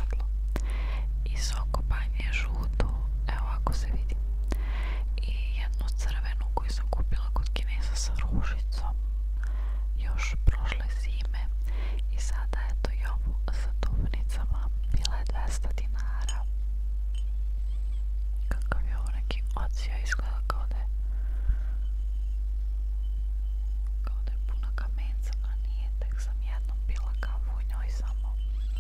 svjetlo. I sokopanje je žuto, evo ako se vidi. I jednu crvenu koju sam kupila kod Kineza sa ružicom još prošle zime. I sada eto i ovu sa duvnicama, bila je 200 dinara. Kakav je ovo neki ocija, izgleda kao da je puna kamenca, a nije, tek sam jednom pila kafu u njoj samo.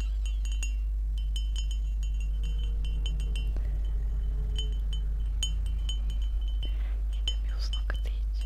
Ide mi uz noktiće.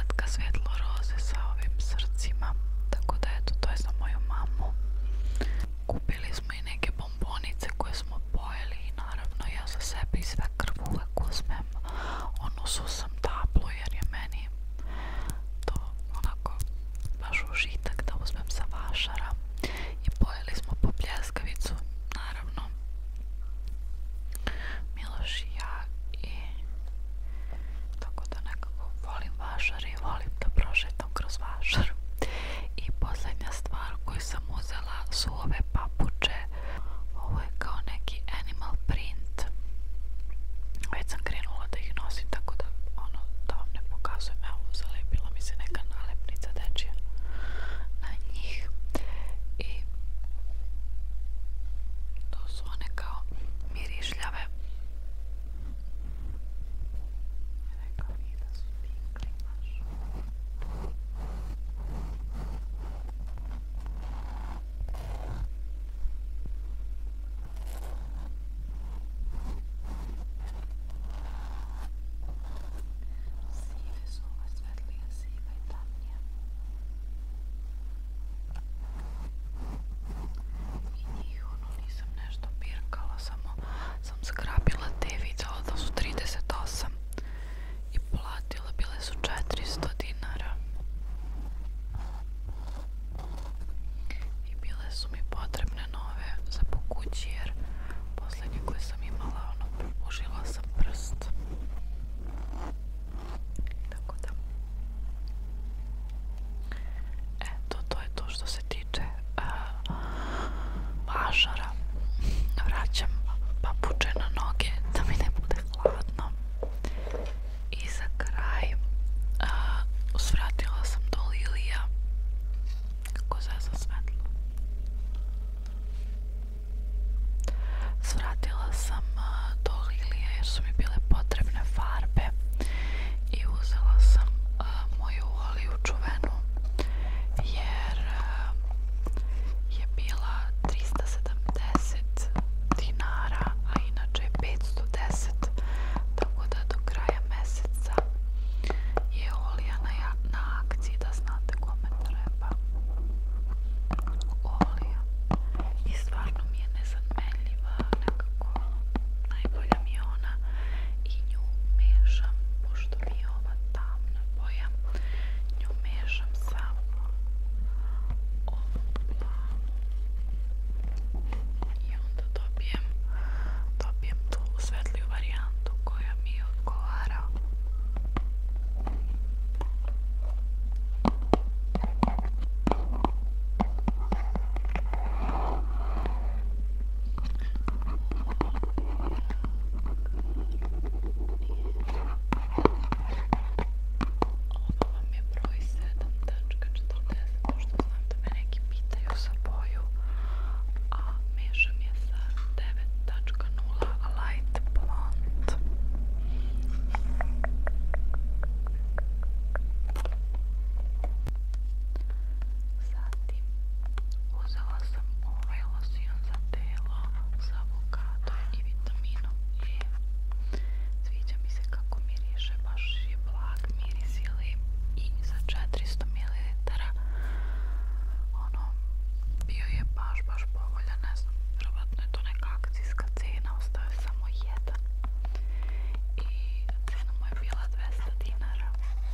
slatka svjetlo roze sa ovim srcima. Tako da eto, to je za moju mamu. Kupili smo i neke bombonice koje smo pojeli i naravno ja za sebe i sve krv uvek uzmem onu susam tablu jer je meni to onako baš užitak da uzmem sa vašara. I pojeli smo po pljeskavicu, naravno Miloš i ja, i tako da nekako volim vašar i volim da prošetam kroz vašar. I posljednja stvar koju sam uzela su ove papuče. Ovo je kao neki animal print. Već sam krenula da ih nosim, tako da da vam ne pokazujem. Evo, zalepila mi se neka nalepnica dečija na njih. I to su one kao mirišljave. Rekao bih da su pinkli baš. Sive su, ove svetlije, siva i tamnija. I njih nisam nešto pirkala, samo sam zgrabila te, vidjela da su 38 i platila, bile su 400 dinara. I bile su mi potrebne nove za po kući jer posljednje koje sam imala, probužila sam prst. Tako da eto, to je to što se tiče vašara. Vraćam papuče na noge da mi ne bude hladno. I za kraj svratila sam do Lilija. Kako zeza svetlo. Svratila sam do Lilija jer su mi bile potrebne farbe i uzela sam moju oliju čuvenu jer je bila 370 dinara, a inače je 510, tako da do kraja meseca je olija na akciji, da znate kome treba olija. I stvarno mi je nezamenljiva, nekako najbolja mi je ona i nju mešam, pošto mi je ova tamna boja, nju mešam sa ovom plavom i onda dobijem tu svetliju varijantu koja mi odgovara. Ovo vam je broj 7.40, pošto znam da me neki pitaju za boju, a mešam je sa 9.0 light blond. Zatim uzela sam ovaj losion za telo sa avokadom i vitaminom E. Sviđa mi se kako miriše, baš je blag miris i za 400 ml. Bio je baš povoljan, ne znam, vjerovatno je to neka akcijska cena, ostao je samo jedan. I cena mu je bila 200 dinara.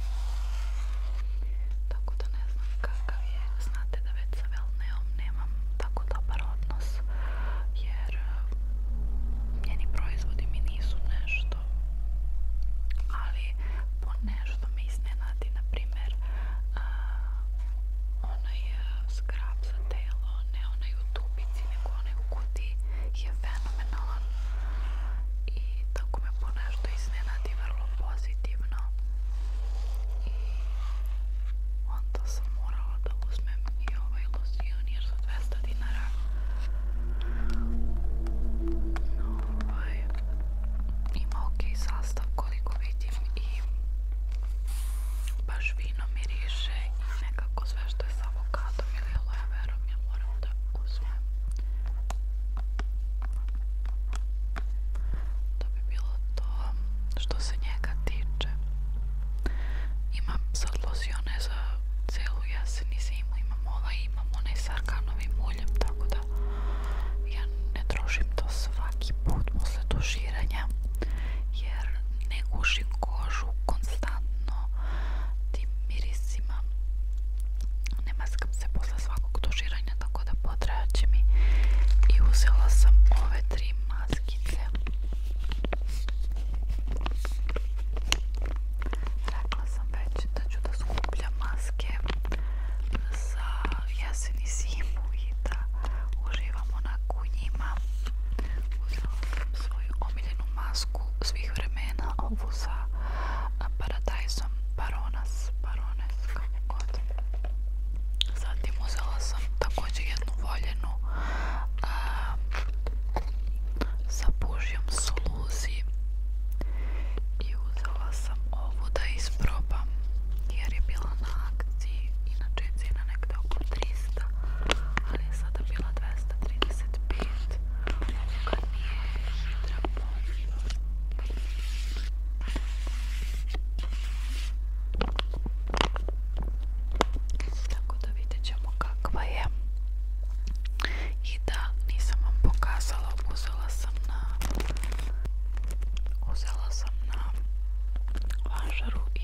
Tako da ne znam kakav je, znate da već sa Velneom nemam tako dobar odnos, jer njeni proizvodi mi nisu nešto, ali po nešto me iznenadi, na primjer onaj skrab za telo, ne onaj u tubici, nego onaj u kutiji je fenomenalan i tako me po nešto iznenadi vrlo pozitivno. I onda sam morala da uzmem i ovaj losion jer za 200 dinara ima ok sastav koliko vidim i baš fino miriše i nekako sve što je sa avokadom ili aloe verom ja moram da uzmem. To bi bilo to što se njega tiče. Imam sad sam na važaru